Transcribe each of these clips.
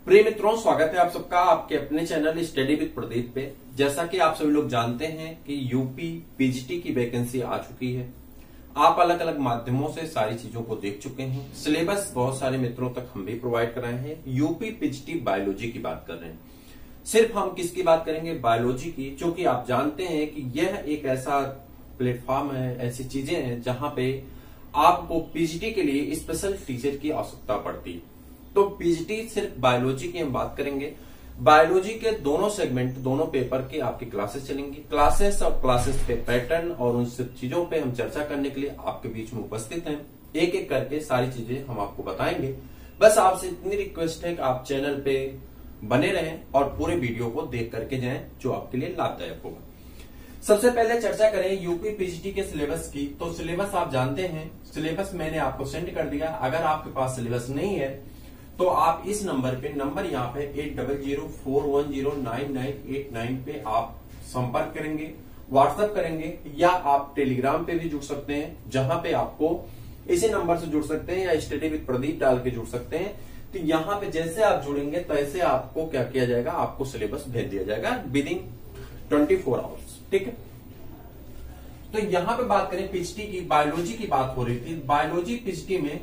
प्रिय मित्रों, स्वागत है आप सबका आपके अपने चैनल स्टडी विद प्रदीप पे। जैसा कि आप सभी लोग जानते हैं कि यूपी पीजीटी की वैकेंसी आ चुकी है। आप अलग अलग माध्यमों से सारी चीजों को देख चुके हैं। सिलेबस बहुत सारे मित्रों तक हम भी प्रोवाइड कर रहे हैं। यूपी पीजीटी बायोलॉजी की बात कर रहे हैं। सिर्फ हम किसकी बात करेंगे? बायोलॉजी की, क्योंकि आप जानते हैं कि यह एक ऐसा प्लेटफॉर्म है, ऐसी चीजें हैं जहां पे आपको पीजीटी के लिए स्पेशल टीचर की आवश्यकता पड़ती है। तो पीजीटी सिर्फ बायोलॉजी की हम बात करेंगे। बायोलॉजी के दोनों सेगमेंट, दोनों पेपर की आपकी क्लासेस चलेंगी। क्लासेस और क्लासेस पे पैटर्न और उन सब चीजों पे हम चर्चा करने के लिए आपके बीच में उपस्थित हैं। एक एक करके सारी चीजें हम आपको बताएंगे। बस आपसे इतनी रिक्वेस्ट है कि आप चैनल पे बने रहें और पूरे वीडियो को देख करके जाएं, जो आपके लिए लाभदायक होगा। सबसे पहले चर्चा करें यूपी पीजीटी के सिलेबस की। तो सिलेबस आप जानते हैं, सिलेबस मैंने आपको सेंड कर दिया। अगर आपके पास सिलेबस नहीं है तो आप इस नंबर पे, नंबर यहाँ पे 8004109989 पे आप संपर्क करेंगे, व्हाट्सएप करेंगे, या आप टेलीग्राम पे भी जुड़ सकते हैं, जहां पे आपको इसी नंबर से जुड़ सकते हैं या स्टडी विद प्रदीप डाल के जुड़ सकते हैं। तो यहाँ पे जैसे आप जुड़ेंगे तैसे आपको क्या किया जाएगा, आपको सिलेबस भेज दिया जाएगा विदिन 24 आवर्स। ठीक है। तो यहाँ पे बात करें पीजीटी की, बायोलॉजी की बात हो रही थी। बायोलॉजी पीजीटी में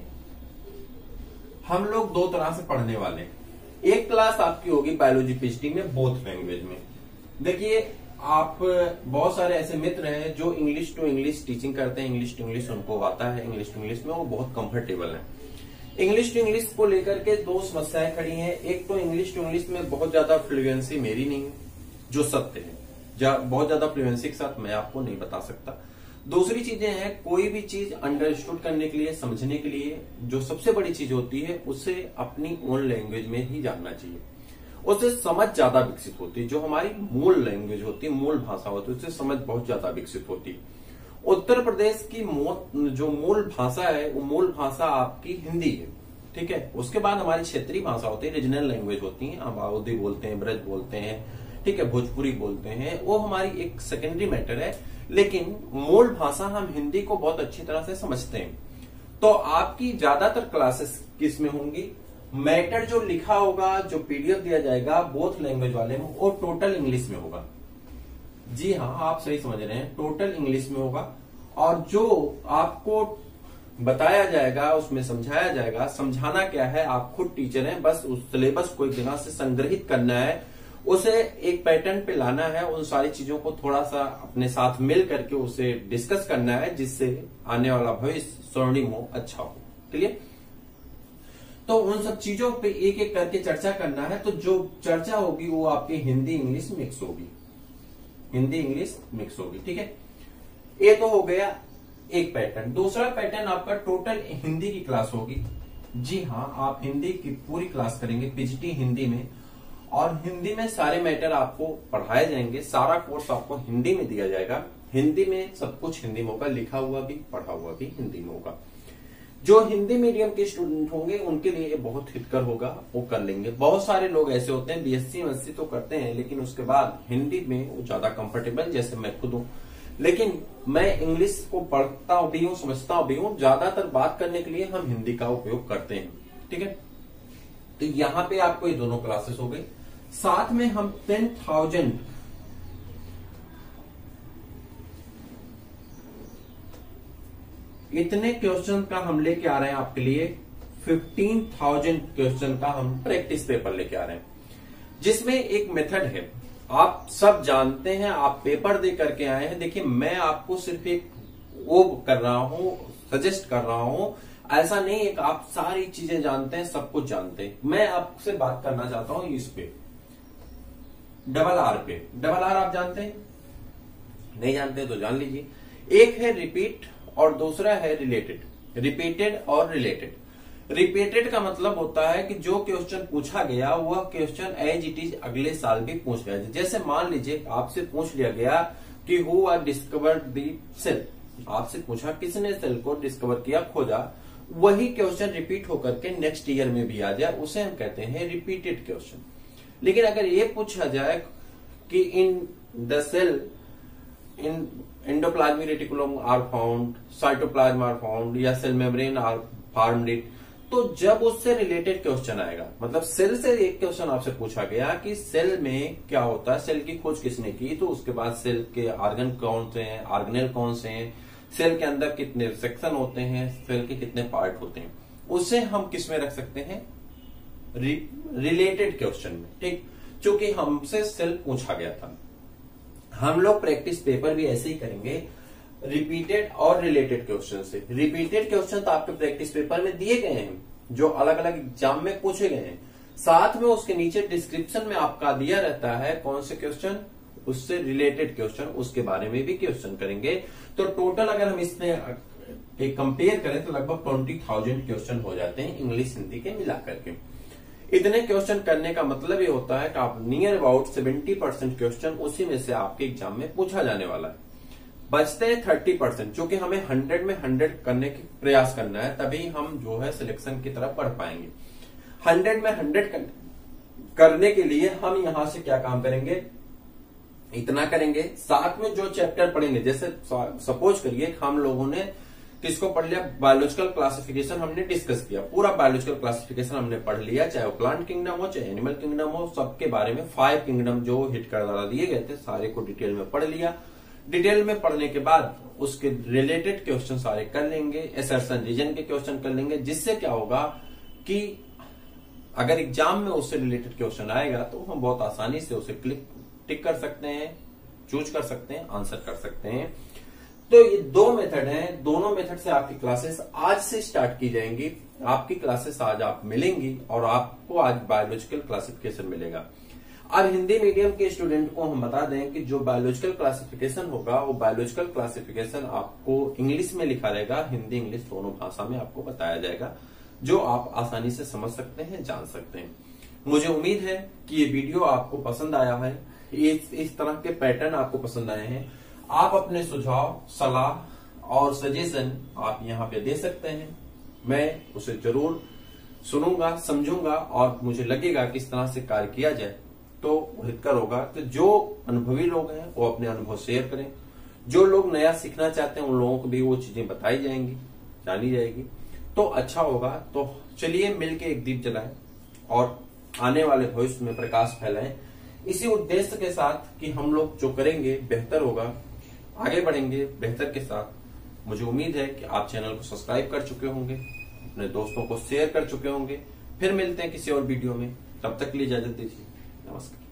हम लोग दो तरह से पढ़ने वाले हैं। एक क्लास आपकी होगी बायोलॉजी पीजीटी में बोथ लैंग्वेज में। देखिए, आप बहुत सारे ऐसे मित्र हैं जो इंग्लिश टू इंग्लिश टीचिंग करते हैं। इंग्लिश टू इंग्लिश उनको आता है, इंग्लिश टू इंग्लिश में वो बहुत कंफर्टेबल है। इंग्लिश टू इंग्लिश को लेकर के दो समस्याएं खड़ी हैं। एक तो इंग्लिश टू इंग्लिश में बहुत ज्यादा फ्लुएंसी मेरी नहीं है, जो सत्य है। बहुत ज्यादा फ्लुएंसी के साथ मैं आपको नहीं बता सकता। दूसरी चीजें हैं, कोई भी चीज अंडरस्टूड करने के लिए, समझने के लिए जो सबसे बड़ी चीज होती है उसे अपनी ओन लैंग्वेज में ही जानना चाहिए। उससे समझ ज्यादा विकसित होती है। जो हमारी मूल लैंग्वेज होती है, मूल भाषा होती है, उससे समझ बहुत ज्यादा विकसित होती है। उत्तर प्रदेश की जो मूल भाषा है वो मूल भाषा आपकी हिंदी है। ठीक है। उसके बाद हमारी क्षेत्रीय भाषा होती है, रीजनल लैंग्वेज होती है। हम अवधी बोलते हैं, ब्रज बोलते हैं, ठीक है, भोजपुरी बोलते हैं, वो हमारी एक सेकेंडरी मैटर है। लेकिन मूल भाषा हम हिंदी को बहुत अच्छी तरह से समझते हैं। तो आपकी ज्यादातर क्लासेस किस में होंगी? मैटर जो लिखा होगा, जो पीडीएफ दिया जाएगा बोथ लैंग्वेज वाले में, वो टोटल इंग्लिश में होगा। जी हाँ, आप सही समझ रहे हैं, टोटल इंग्लिश में होगा। और जो आपको बताया जाएगा, उसमें समझाया जाएगा। समझाना क्या है, आप खुद टीचर हैं, बस उस सिलेबस को एक जगह से संग्रहित करना है, उसे एक पैटर्न पे लाना है, उन सारी चीजों को थोड़ा सा अपने साथ मिल करके उसे डिस्कस करना है, जिससे आने वाला भविष्य स्वर्णिम हो, अच्छा हो। क्लियर? तो उन सब चीजों पे एक एक करके चर्चा करना है। तो जो चर्चा होगी वो आपकी हिंदी इंग्लिश मिक्स होगी, हिंदी इंग्लिश मिक्स होगी। ठीक है। ये तो हो गया एक पैटर्न। दूसरा पैटर्न आपका टोटल हिंदी की क्लास होगी। जी हाँ, आप हिंदी की पूरी क्लास करेंगे पीजीटी हिंदी में, और हिंदी में सारे मैटर आपको पढ़ाए जाएंगे। सारा कोर्स आपको हिंदी में दिया जाएगा। हिंदी में सब कुछ हिंदी में होगा, लिखा हुआ भी, पढ़ा हुआ भी हिंदी में होगा। जो हिंदी मीडियम के स्टूडेंट होंगे उनके लिए ये बहुत हितकर होगा, वो कर लेंगे। बहुत सारे लोग ऐसे होते हैं बीएससी एमएससी तो करते हैं, लेकिन उसके बाद हिंदी में वो ज्यादा कंफर्टेबल, जैसे मैं खुद हूँ। लेकिन मैं इंग्लिश को पढ़ता भी हूँ, समझता भी हूँ। ज्यादातर बात करने के लिए हम हिंदी का उपयोग करते हैं। ठीक है। तो यहाँ पे आपको ये दोनों क्लासेस हो गई। साथ में हम 10,000 इतने क्वेश्चन का हम लेके आ रहे हैं आपके लिए। 15,000 क्वेश्चन का हम प्रैक्टिस पेपर लेके आ रहे हैं, जिसमें एक मेथड है। आप सब जानते हैं, आप पेपर दे करके आए हैं। देखिए, मैं आपको सिर्फ एक वो कर रहा हूं, सजेस्ट कर रहा हूं। ऐसा नहीं है कि आप सारी चीजें जानते हैं, सब कुछ जानते हैं। मैं आपसे बात करना चाहता हूं इस पे, डबल आर पे। डबल आर आप जानते हैं? नहीं जानते तो जान लीजिए। एक है रिपीट और दूसरा है रिलेटेड। रिपीटेड और रिलेटेड। रिपीटेड का मतलब होता है कि जो क्वेश्चन पूछा गया वह क्वेश्चन एज इट इज अगले साल भी पूछ गया। जैसे मान लीजिए आपसे पूछ लिया गया कि who are discovered the cell. आपसे पूछा किसने सेल को डिस्कवर किया, खोजा। वही क्वेश्चन रिपीट होकर के नेक्स्ट ईयर में भी आ जाए, उसे हम कहते हैं रिपीटेड क्वेश्चन। लेकिन अगर ये पूछा जाए कि in the cell in endoplasmic reticulum are found, cytoplasm are found, या cell membrane are formed it, तो जब उससे रिलेटेड क्वेश्चन आएगा, मतलब सेल से एक क्वेश्चन आपसे पूछा गया कि सेल में क्या होता है, सेल की खोज किसने की, तो उसके बाद सेल के ऑर्गन कौन से हैं, ऑर्गेनेल कौन से हैं, सेल के अंदर कितने सेक्शन होते हैं, सेल के कितने पार्ट होते हैं, उसे हम किस में रख सकते हैं, रिलेटेड क्वेश्चन में। ठीक, क्योंकि हमसे सेल पूछा गया था। हम लोग प्रैक्टिस पेपर भी ऐसे ही करेंगे, रिपीटेड और रिलेटेड क्वेश्चन से। रिपीटेड क्वेश्चन तो आपके प्रैक्टिस पेपर में दिए गए हैं, जो अलग अलग एग्जाम में पूछे गए हैं, साथ में उसके नीचे डिस्क्रिप्शन में आपका दिया रहता है कौन से क्वेश्चन, उससे रिलेटेड क्वेश्चन, उसके बारे में भी क्वेश्चन करेंगे। तो टोटल अगर हम इसमें कंपेयर करें तो लगभग 20,000 क्वेश्चन हो जाते हैं इंग्लिश हिंदी के मिलाकर के। इतने क्वेश्चन करने का मतलब ये होता है कि आप नियर अबाउट 70% क्वेश्चन उसी में से आपके एग्जाम में पूछा जाने वाला है। बचते हैं 30%, जो कि हमें 100 में 100 करने की प्रयास करना है, तभी हम जो है सिलेक्शन की तरफ बढ़ पाएंगे। 100 में 100 करने के लिए हम यहां से क्या काम करेंगे, इतना करेंगे, साथ में जो चैप्टर पढ़ेंगे, जैसे सपोज करिए हम लोगों ने किसको पढ़ लिया, बायोलॉजिकल क्लासिफिकेशन हमने डिस्कस किया, पूरा बायोलॉजिकल क्लासिफिकेशन हमने पढ़ लिया, चाहे वो प्लांट किंगडम हो चाहे एनिमल किंगडम हो, सबके बारे में 5 किंगडम जो हिटकर द्वारा दिए गए थे सारे को डिटेल में पढ़ लिया। डिटेल में पढ़ने के बाद उसके रिलेटेड क्वेश्चन सारे कर लेंगे, असर्शन रीजन के क्वेश्चन कर लेंगे, जिससे क्या होगा कि अगर एग्जाम में उससे रिलेटेड क्वेश्चन आएगा तो हम बहुत आसानी से उसे टिक कर सकते हैं, चूज कर सकते हैं, आंसर कर सकते हैं। तो ये 2 मेथड हैं, दोनों मेथड से आपकी क्लासेस आज से स्टार्ट की जाएंगी। आपकी क्लासेस आज आप मिलेंगी और आपको आज बायोलॉजिकल क्लासिफिकेशन मिलेगा। अब हिंदी मीडियम के स्टूडेंट को हम बता दें कि जो बायोलॉजिकल क्लासिफिकेशन होगा वो बायोलॉजिकल क्लासिफिकेशन आपको इंग्लिश में लिखा रहेगा, हिंदी इंग्लिश दोनों भाषा में आपको बताया जाएगा, जो आप आसानी से समझ सकते हैं, जान सकते हैं। मुझे उम्मीद है कि ये वीडियो आपको पसंद आया है, इस तरह के पैटर्न आपको पसंद आए हैं। आप अपने सुझाव, सलाह और सजेशन आप यहाँ पे दे सकते हैं, मैं उसे जरूर सुनूंगा, समझूंगा और मुझे लगेगा कि इस तरह से कार्य किया जाए तो बेहतर होगा। तो जो अनुभवी लोग हैं वो अपने अनुभव शेयर करें, जो लोग नया सीखना चाहते हैं उन लोगों को भी वो चीजें बताई जाएंगी, जानी जाएगी, तो अच्छा होगा। तो चलिए मिलके एक दीप जलाएं और आने वाले भविष्य में प्रकाश फैलाएं, इसी उद्देश्य के साथ कि हम लोग जो करेंगे बेहतर होगा, आगे बढ़ेंगे बेहतर के साथ। मुझे उम्मीद है कि आप चैनल को सब्सक्राइब कर चुके होंगे, अपने दोस्तों को शेयर कर चुके होंगे। फिर मिलते हैं किसी और वीडियो में, तब तक के लिए इजाजत दीजिए, नमस्कार।